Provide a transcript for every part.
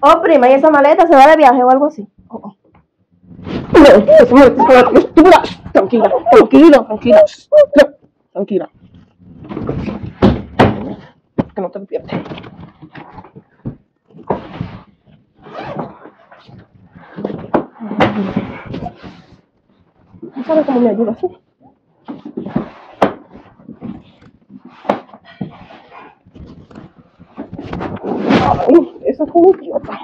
Oh, prima, ¿y esa maleta se va de viaje o algo así? Tranquila, tranquila, tranquila. Tranquila. Que no te despiertes. ¿No sabes cómo me ayudas? Ay, eso fue un idiota.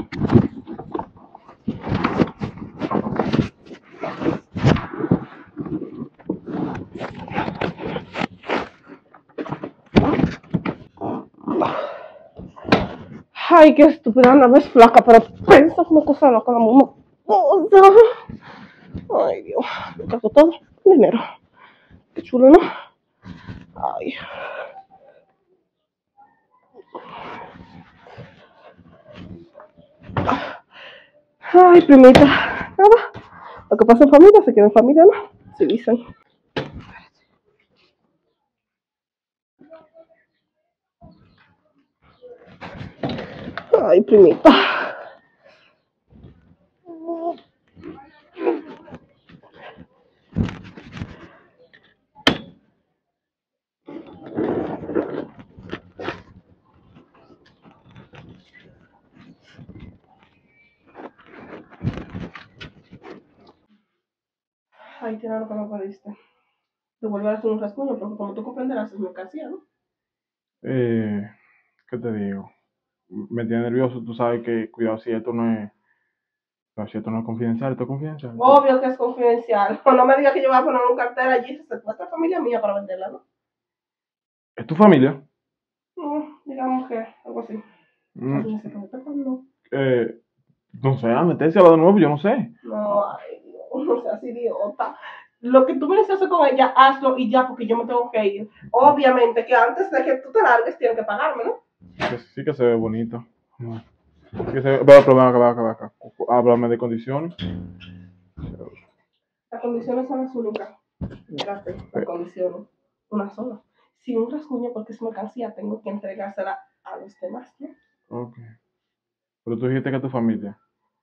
Ay, qué estúpida, no es flaca, pero piensa una cosa loca, la mamá. Ay, Dios, me gastó todo el dinero. Qué chulo, ¿no? Ay. Ay, primita. Nada. Lo que pasa en familia se queda en familia, ¿no? Se dicen. Ay, primita. Ay, tiene lo que me pediste. Te vuelvo a hacer un rasguño, porque como tú comprenderás, es mercancía, ¿no? ¿Qué te digo? Me tiene nervioso, tú sabes que, cuidado, si esto no es confidencial, esto es confidencial. Obvio que es confidencial. No me digas que yo voy a poner un cartel allí, se secuestra familia mía para venderla, ¿no? ¿Es tu familia? Digamos que algo así. Mm, No, no sé, anestesia va de nuevo, yo no sé. no, ay, Dios, no seas idiota. Lo que tú vienes a hacer con ella, hazlo y ya, porque yo me tengo que ir. Obviamente que antes de que tú te largues, tienes que pagarme, ¿no? Sí que se ve bonito. Sí que se ve, pero ven acá. Háblame de condiciones. Las condiciones son las únicas. Espérate, las condiciones. Una sola. Si un rasguño, porque es mercancía, tengo que entregársela a los demás, ¿no? Ok. Pero tú dijiste que es tu familia.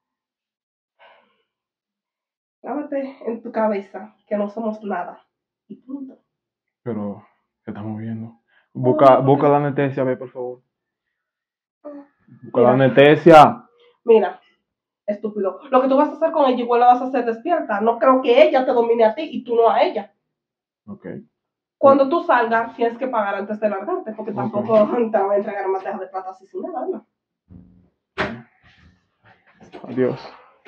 Lávate en tu cabeza que no somos nada. Y punto. Pero, ¿qué estamos viendo? Busca la anestesia, ve, por favor. Busca la Mira, anestesia. mira, estúpido. Lo que tú vas a hacer con ella igual la vas a hacer despierta. No creo que ella te domine a ti y tú no a ella. Ok. Cuando tú salgas, tienes que pagar antes de largarte, porque tampoco Ok. te van a entregar más de plata así sin nada, ¿no? Adiós.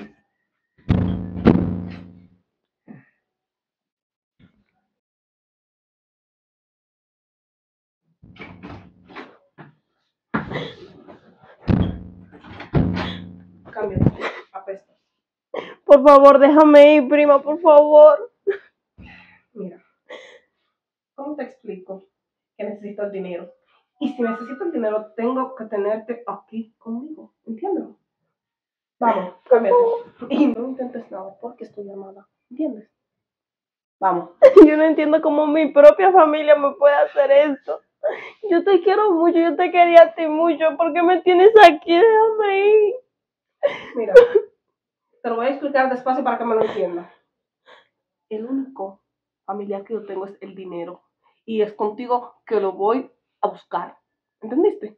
Cámbiate, apesta. Por favor, déjame ir, prima, por favor. Mira, ¿cómo te explico que necesito el dinero? Y si necesito el dinero, tengo que tenerte aquí conmigo, ¿entiendes? Vamos, cámbiate. Y no intentes nada porque estoy llamada, ¿entiendes? Vamos. Yo no entiendo cómo mi propia familia me puede hacer esto. Yo te quiero mucho, yo te quería a ti mucho. ¿Por qué me tienes aquí? Déjame ir. Mira, te lo voy a explicar despacio para que me lo entiendas. El único familiar que yo tengo es el dinero. Y es contigo que lo voy a buscar. ¿Entendiste?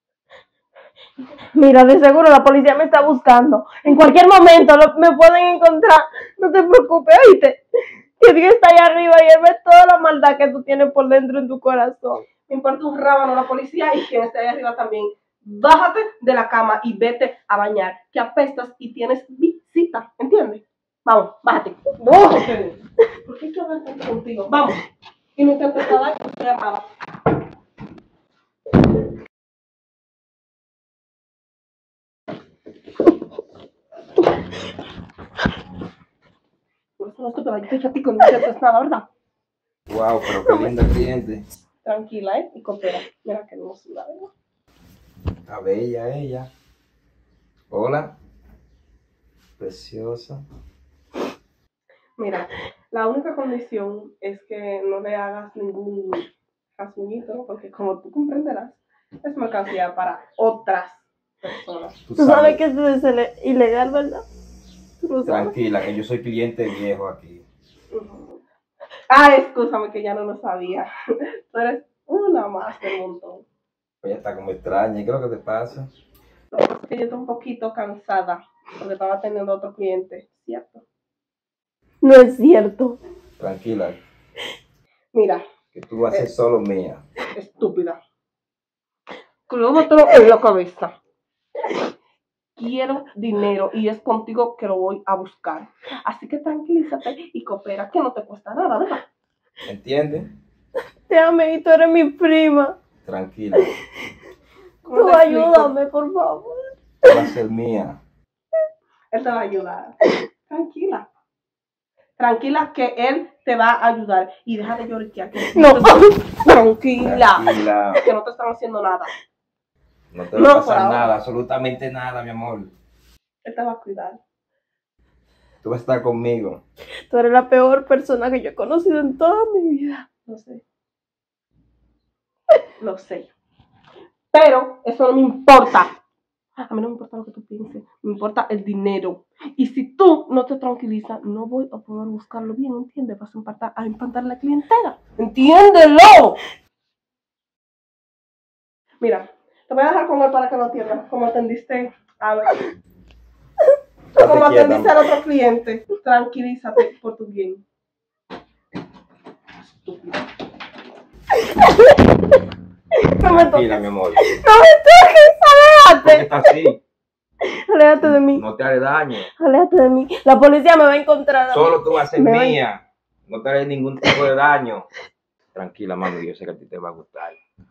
Mira, de seguro la policía me está buscando. En cualquier momento me pueden encontrar. No te preocupes, oíste. Que Dios está ahí arriba y él ve toda la maldad que tú tienes por dentro en tu corazón. Me importa un rábano la policía y quien esté ahí arriba también. Bájate de la cama y vete a bañar, que apestas y tienes visita, ¿entiendes? Vamos, bájate. ¡Bájate! ¿Por qué quiero hablar tanto contigo? Vamos. Y no intentes nada que estoy llamada. Por eso no estoy para yo te a ti con no intentes nada, ¿verdad? Wow, pero qué linda cliente. Tranquila, ¿eh? Y coopera. Mira que hermosura, ¿verdad? Está bella ella. Hola. Preciosa. Mira, la única condición es que no le hagas ningún rasguñito, porque como tú comprenderás, es mercancía para otras personas. Tú Tú sabes sabes. que eso es ilegal, ¿verdad? Tú lo sabes. Tranquila, que yo soy cliente viejo aquí. Ujú. Ah, escúchame que ya no lo sabía. Tú eres una más del montón. Ella está como extraña. ¿Qué es lo que te pasa? Lo que pasa es que yo estoy un poquito cansada porque estaba teniendo otro cliente, ¿cierto? No es cierto. Tranquila, Mira, que tú vas a ser solo mía. estúpida. Clómatelo en la cabeza. Quiero dinero y es contigo que lo voy a buscar. Así que tranquilízate y coopera, que no te cuesta nada, ¿verdad? ¿Entiendes? Te amé y tú eres mi prima. Tranquila, ¿Cómo Tú te explico? ayúdame, por favor. tú vas a ser mía. Él te va a ayudar. Tranquila. Tranquila que él te va a ayudar. Y deja de llorar. No. Tranquila. Tranquila. Que no te están haciendo nada. No te No, va a por pasar ahora. nada, absolutamente nada, mi amor. Él te va a cuidar. Tú vas a estar conmigo. Tú eres la peor persona que yo he conocido en toda mi vida. Lo sé. Lo sé. Pero eso no me importa. A mí no me importa lo que tú pienses. Me importa el dinero. Y si tú no te tranquilizas, no voy a poder buscarlo bien, ¿entiendes? Vas a empantar la clientela. ¡Entiéndelo! Mira, te voy a dejar con él para que lo atiendas. Como atendiste a Estate como quieta. atendiste al otro cliente. Tranquilízate por tu bien. Estúpida. No me Tranquila, toques. mi amor. No me toques. ¿Por qué Aléjate. estás así? Aléjate de mí. No te haré daño. Aléjate de mí. La policía me va a encontrar. Solo tú vas a ser Me va- mía. No te haré ningún tipo de daño. Tranquila, mami, yo sé que a ti te va a gustar.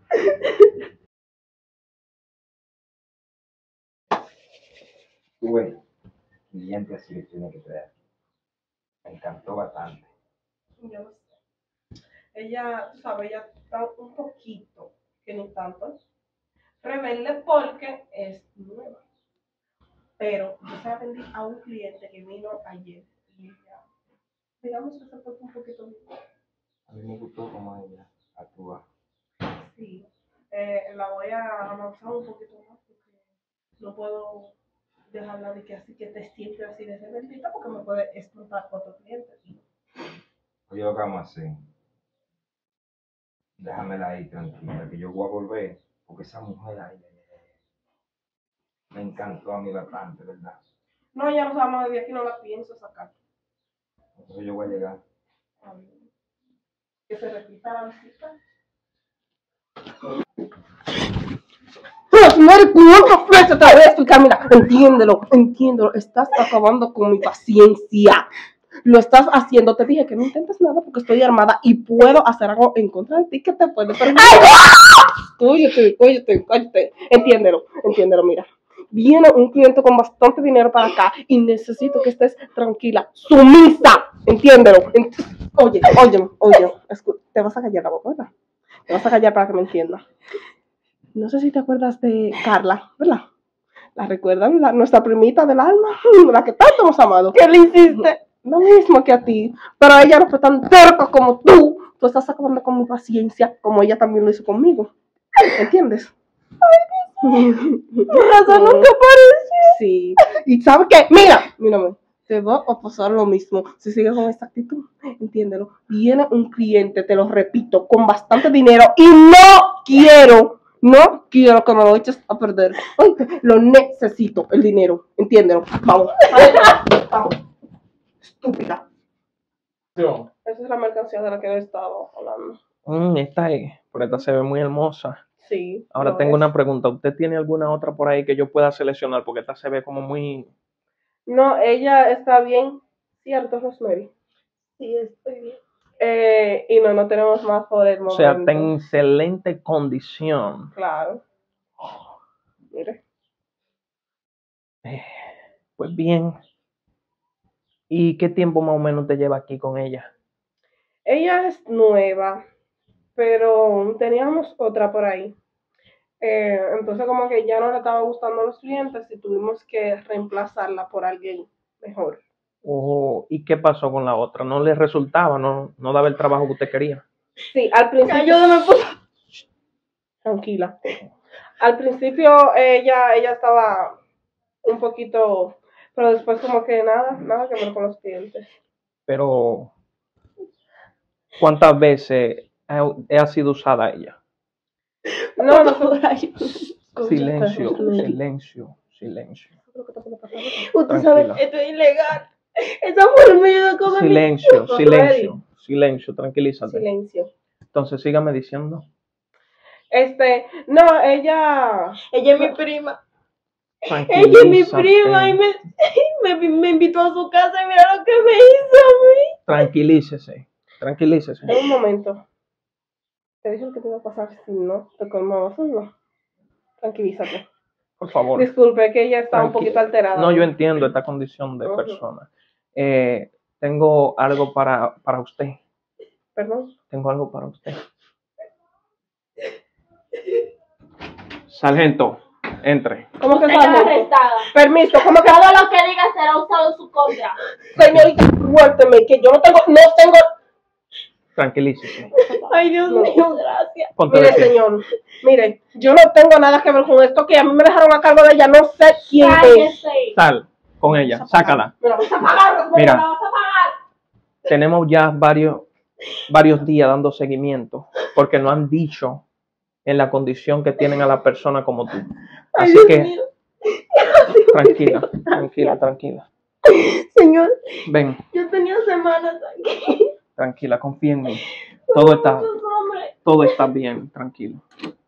Tú ves, cliente así que tiene que ser. Me encantó bastante. Yo no sé. Ella, tú sabes, ella está un poquito, que ni tanto, rebelde porque es nueva. Pero yo se la vendí a un cliente que vino ayer y ella, digamos que se fue un poquito bien. A mí me gustó como ella actúa. Sí, la voy a avanzar un poquito más porque no puedo dejarla de que así que te sientes así de rebeldita porque me puede explotar otro cliente. Oye, lo que vamos a hacer. Déjamela ahí tranquila, que yo voy a volver. Porque esa mujer ahí me encantó a mí bastante, ¿verdad? No, ya nos vamos de aquí, no la pienso sacar. Entonces yo voy a llegar. Que se repita la visita. Madre, ¿cuántas veces te voy a explicar? Mira, entiéndelo. Estás acabando con mi paciencia. Lo estás haciendo. Te dije que no intentes nada porque estoy armada y puedo hacer algo en contra de ti que te puede perjudicar. Cállate. Entiéndelo, mira. Viene un cliente con bastante dinero para acá y necesito que estés tranquila, sumisa. Entiéndelo. Oye. Te vas a callar la boca, ¿verdad? Te vas a callar para que me entiendas. No sé si te acuerdas de Carla, ¿verdad? ¿La recuerdan? Nuestra primita del alma, la que tanto hemos amado. ¿Qué le hiciste? Lo mismo que a ti, pero ella no fue tan terca como tú. Tú estás acabando con mi paciencia, como ella también lo hizo conmigo. ¿Entiendes? Por razón nunca apareció. Sí. ¿Y sabes qué? Mírame. Te va a pasar lo mismo si sigues con esta actitud. Entiéndelo. Viene un cliente, te lo repito, con bastante dinero y no quiero que me lo eches a perder. Oye, lo necesito, el dinero. Entiéndelo. Vamos. Estúpida. Esa es la mercancía de la que he estado hablando. Esta es, pero esta se ve muy hermosa. Sí. Ahora lo tengo es. una pregunta. ¿Usted tiene alguna otra por ahí que yo pueda seleccionar? Porque esta se ve como muy... No, ella está bien. ¿Cierto, Rosemary? Sí, estoy bien. Y no tenemos más por el O momento. sea, está en excelente condición. Claro. Mire. Pues bien. ¿Y qué tiempo más o menos te lleva aquí con ella? Ella es nueva, pero teníamos otra por ahí. Entonces como que ya no le estaba gustando a los clientes y tuvimos que reemplazarla por alguien mejor. Oh, ¿y qué pasó con la otra? ¿No le resultaba? ¿No daba el trabajo que usted quería? Sí, al principio... Ayúdame, por favor. Tranquila. Al principio ella estaba un poquito, pero después como que nada que ver con los clientes. Pero, ¿cuántas veces ha sido usada ella? No, no, Silencio, silencio, silencio. Usted sabe, Tranquila. esto es ilegal. Esa mujer me ayudó a comer mi- Silencio, silencio, silencio, tranquilízate. Silencio. Entonces, sígame diciendo. No, ella Ella es mi prima. Ella es mi Tranquilízate. prima y me invitó a su casa y mira lo que me hizo a mí. Tranquilícese, tranquilícese. en un momento. Te dije lo que te iba a pasar si no te colmabas uno. Tranquilízate. Por favor. Disculpe que ella está un poquito alterada. No, yo entiendo esta condición de Ujú. persona. Tengo algo para usted. Perdón. Tengo algo para usted. Sargento, entre. ¿Cómo que Ella está? es arrestada. Permiso, ¿cómo que Todo lo que diga será usado en su contra. señorita, suélteme, que yo no tengo. Tranquilícese. Ay, Dios No. mío, gracias. Ponte Mire, de pie. señor, mire, yo no tengo nada que ver con esto, que a mí me dejaron a cargo de ella, no sé quién es. Cállese. Sal con ella, sácala. Me la vas a pagar, Mira. Me la vas a pagar. Tenemos ya varios días dando seguimiento porque no han dicho en la condición que tienen a la persona como tú. Ay, Así Dios que mío. tranquila. Señor, Ven, yo tenía semanas aquí. tranquila, confía en mí. Todo está Muchos hombres. todo está bien, tranquilo.